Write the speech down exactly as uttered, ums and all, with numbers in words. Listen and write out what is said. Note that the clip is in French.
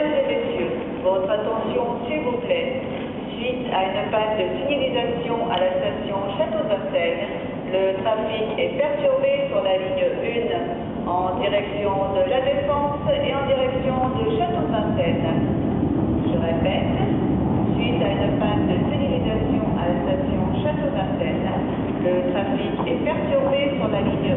Mesdames et messieurs, votre attention s'il vous plaît. Suite à une panne de signalisation à la station Château-Vincennes, le trafic est perturbé sur la ligne un en direction de La Défense et en direction de Château-Vincennes. Je répète, suite à une panne de signalisation à la station Château-Vincennes, le trafic est perturbé sur la ligne